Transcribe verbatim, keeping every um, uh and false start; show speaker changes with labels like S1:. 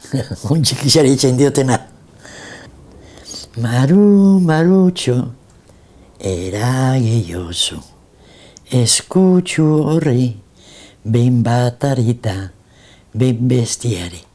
S1: Untxik isari etxein diotena. Maru, marutxo, erageiozu, eskutsu horri, behin bat arita, behin bestiari.